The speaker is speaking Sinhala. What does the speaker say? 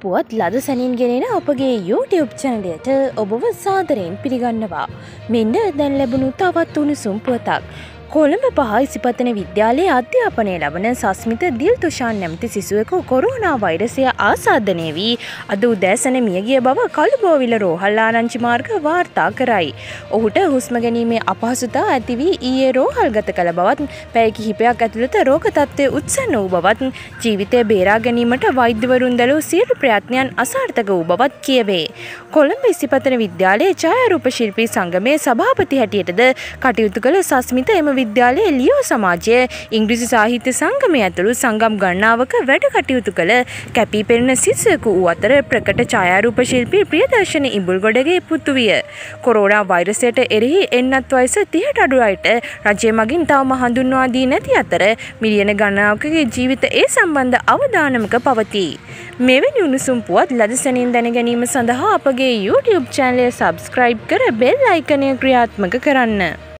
පුවත් ලද සැනින් ගෙනෙන අපගේ YouTube චැනලයට ඔබව සාදරයෙන් පිළිගන්නවා. මෙන්න දැන් ලැබුණු තවත් උණුසුම් පුවතක්. කොළඹ පහ ඉසිපතන විද්‍යාලයේ අධ්‍යාපනය ලබන සස්මිත දිල්තුෂාන් නැමැති සිසුවෙකු කොරෝනා වෛරසය ආසාදනය වී අද උදෑසන මියගිය බව කළුබෝවිල රෝහල් ආරංචි මාර්ග වාර්තා කරයි. ඔහුට හුස්ම ගැනීමේ අපහසුතා ඇති වී ඊයේ රෝහල්ගත කළ බවත් පැය කිහිපයක් ඇතුළත රෝග තත්ත්වය උත්සන්න වූ බවත් ජීවිතය බේරා ගැනීමට වෛද්‍යවරුන් දළූ සියලු ප්‍රයත්නයන් අසාර්ථක වූ බවත් කියවේ. කොළඹ ඉසිපතන විද්‍යාලයේ ඡායාරූප ශිල්පී සංගමයේ සභාපති හැටියටද කටයුතු කළ සස්මිත එම විද්‍යාලයේ ලියෝ සමාජය ඉංග්‍රීසි සාහිත්‍ය සංගමය ඇතුළු සංගම් ගණනාවක වැඩ කටයුතු කළ කැපී පෙනෙන සිසුවෙකු වූ අතර ප්‍රකට ඡායාරූප ශිල්පී ප්‍රියදර්ශන ඉඹුල්ගොඩගේ පුතු විය. කොරෝනා වෛරසයට එරෙහි එන්නත් වයස 30ට අඩු අයට රජය මගින් තවම හඳුන්වා දී නැති අතර මිලියන ගණනාවකගේ ජීවිත ඒ සම්බන්ධ අවදානමක පවතී. මෙවැනි උණුසුම් පුවත් ලද සැනින් දැන ගැනීම සඳහා අපගේ YouTube චැනලය සබ්ස්ක්‍රයිබ් කර බෙල් අයිකනය ක්‍රියාත්මක කරන්න.